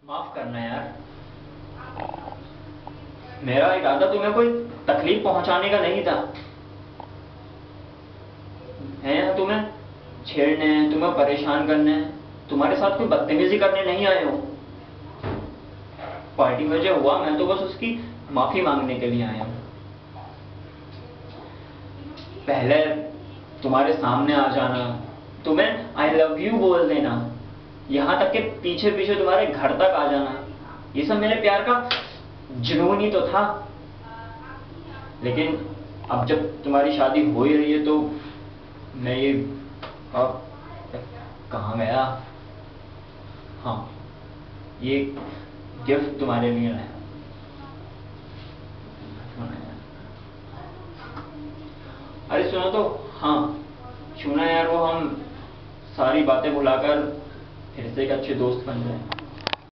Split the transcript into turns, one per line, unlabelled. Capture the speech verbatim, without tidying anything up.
माफ करना यार, मेरा इरादा तुम्हें कोई तकलीफ पहुंचाने का नहीं था। है ना, तुम्हें छेड़ने, तुम्हें परेशान करने, तुम्हारे साथ कोई बदतमीजी करने नहीं आए हो। पार्टी में जो हुआ, मैं तो बस उसकी माफी मांगने के लिए आया हूं। पहले तुम्हारे सामने आ जाना, तुम्हें आई लव यू बोल देना, यहां तक कि पीछे पीछे तुम्हारे घर तक आ जाना, ये सब मेरे प्यार का जुनून ही तो था। लेकिन अब जब तुम्हारी शादी हो ही रही है तो मैं ये अब कहाँ गया, हाँ ये गिफ्ट तुम्हारे लिए लाया। अरे सुनो तो, हाँ क्यों ना यार वो हम सारी बातें भुलाकर फिर से एक अच्छे दोस्त बन जाए।